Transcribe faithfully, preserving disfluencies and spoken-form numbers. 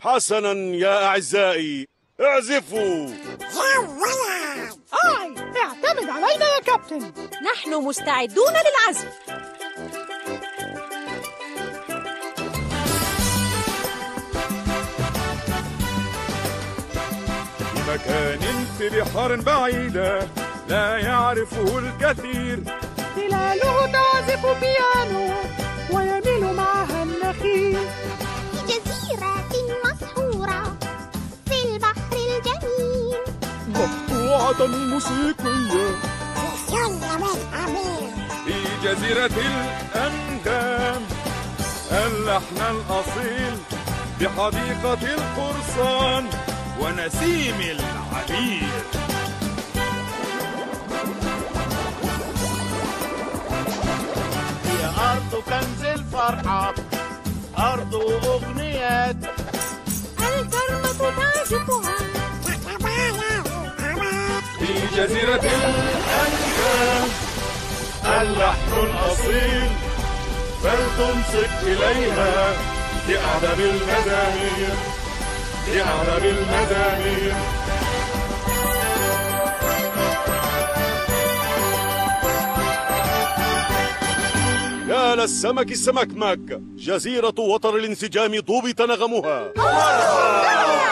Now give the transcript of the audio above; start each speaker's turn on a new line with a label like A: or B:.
A: حسنا يا أعزائي، اعزفوا.
B: يا ولد.
C: آي اعتمد علينا يا كابتن.
D: نحن مستعدون للعزف.
E: في مكان في بحار بعيدة لا يعرفه الكثير،
C: تلاله تعزف بيانو ويميل معها النخيل.
B: في جزيرة مسحورة في البحر الجميل،
E: مقطوعة موسيقية
B: في سلم الأمير.
E: في جزيرة الأنغام اللحن الأصيل، بحديقة القرصان ونسيم العبير.
F: هي أرض كنز الفرحة، أرض أغنيات،
B: الكرمة تعزفها تتبايع القمر.
E: في جزيرة الأنغام اللحن الأصيل، فلتنصت إليها لأعذب المزامير، لأعذب المزامير.
A: يا للسمك السمكمك، جزيرة وتر الانسجام ضبط نغمها.